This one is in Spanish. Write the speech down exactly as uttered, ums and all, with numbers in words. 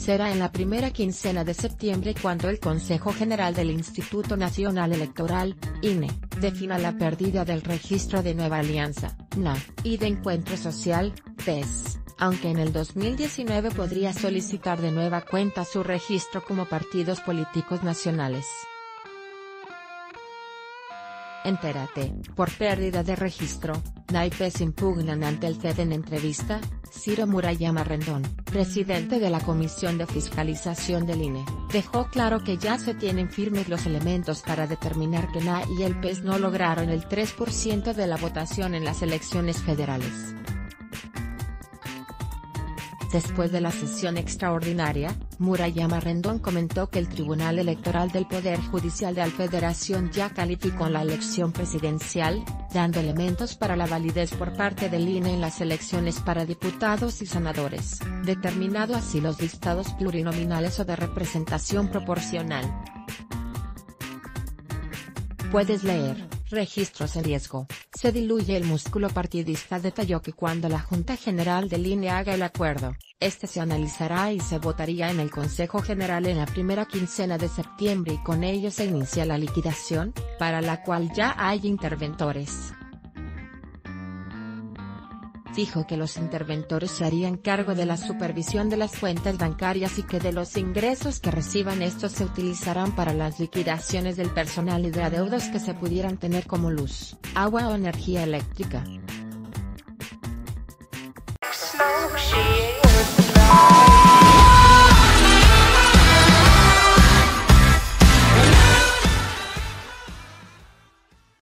Será en la primera quincena de septiembre cuando el Consejo General del Instituto Nacional Electoral, I N E, defina la pérdida del registro de Nueva Alianza, N A, y de Encuentro Social, P E S, aunque en el dos mil diecinueve podría solicitar de nueva cuenta su registro como partidos políticos nacionales. Entérate, por pérdida de registro, N A y P E S impugnan ante el C E D. En entrevista, Ciro Murayama Rendón, presidente de la Comisión de Fiscalización del I N E, dejó claro que ya se tienen firmes los elementos para determinar que N A y el P E S no lograron el tres por ciento de la votación en las elecciones federales. Después de la sesión extraordinaria, Murayama Rendón comentó que el Tribunal Electoral del Poder Judicial de la Federación ya calificó la elección presidencial, dando elementos para la validez por parte del I N E en las elecciones para diputados y senadores, determinado así los listados plurinominales o de representación proporcional. Puedes leer. Registros en riesgo. Se diluye el músculo partidista. Detalló que cuando la Junta General del I N E haga el acuerdo, este se analizará y se votaría en el Consejo General en la primera quincena de septiembre y con ello se inicia la liquidación, para la cual ya hay interventores. Dijo que los interventores se harían cargo de la supervisión de las cuentas bancarias y que de los ingresos que reciban estos se utilizarán para las liquidaciones del personal y de adeudos que se pudieran tener como luz, agua o energía eléctrica.